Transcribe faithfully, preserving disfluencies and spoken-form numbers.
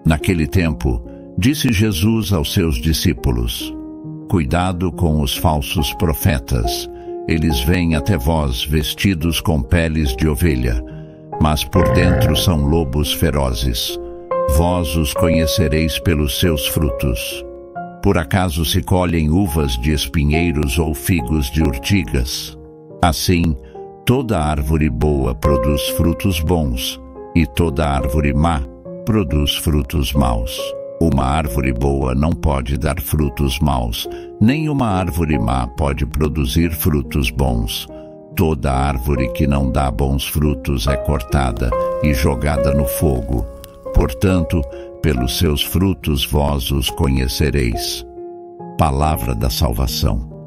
Naquele tempo, disse Jesus aos seus discípulos: Cuidado com os falsos profetas. Eles vêm até vós vestidos com peles de ovelha, mas por dentro são lobos ferozes. Vós os conhecereis pelos seus frutos. Por acaso se colhem uvas de espinheiros ou figos de urtigas? Assim, toda árvore boa produz frutos bons, e toda árvore má produz frutos maus. Uma árvore boa não pode dar frutos maus, nem uma árvore má pode produzir frutos bons. Toda árvore que não dá bons frutos é cortada e jogada no fogo. Portanto, pelos seus frutos vós os conhecereis. Palavra da salvação.